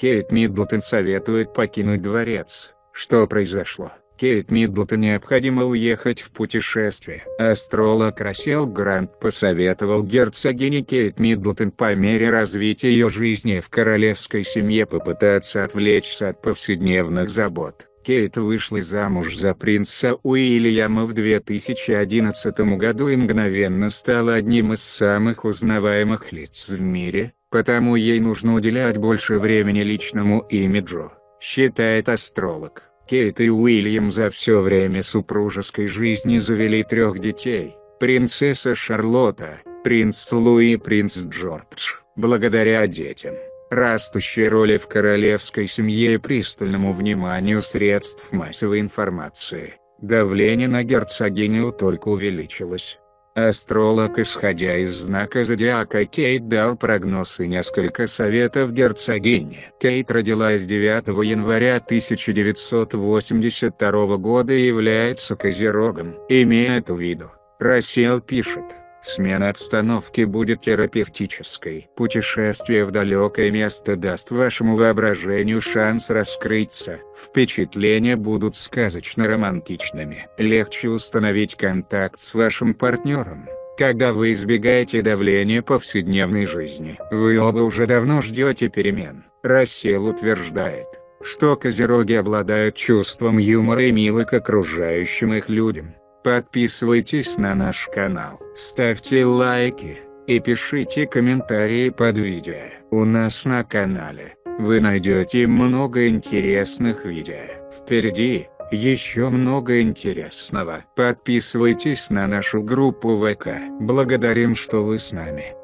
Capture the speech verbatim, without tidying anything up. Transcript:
Кейт Миддлтон советует покинуть дворец. Что произошло? Кейт Миддлтон необходимо уехать в путешествие. Астролог Рассел Грант посоветовал герцогине Кейт Миддлтон по мере развития ее жизни в королевской семье попытаться отвлечься от повседневных забот. Кейт вышла замуж за принца Уильяма в две тысячи одиннадцатом году и мгновенно стала одним из самых узнаваемых лиц в мире, потому ей нужно уделять больше времени личному имиджу, считает астролог. Кейт и Уильям за все время супружеской жизни завели трех детей: принцесса Шарлотта, принц Луи и принц Джордж. Благодаря детям, растущей роли в королевской семье и пристальному вниманию средств массовой информации, давление на герцогиню только увеличилось. Астролог, исходя из знака зодиака Кейт, дал прогноз и несколько советов герцогине. Кейт родилась девятого января тысяча девятьсот восемьдесят второго года и является козерогом. Имея это в виду, Рассел пишет: смена обстановки будет терапевтической. Путешествие в далекое место даст вашему воображению шанс раскрыться. Впечатления будут сказочно-романтичными. Легче установить контакт с вашим партнером, когда вы избегаете давления повседневной жизни. Вы оба уже давно ждете перемен. Рассел утверждает, что козероги обладают чувством юмора и милы к окружающим их людям. Подписывайтесь на наш канал, ставьте лайки и пишите комментарии под видео. У нас на канале вы найдете много интересных видео. Впереди еще много интересного. Подписывайтесь на нашу группу вэ ка. Благодарим, что вы с нами.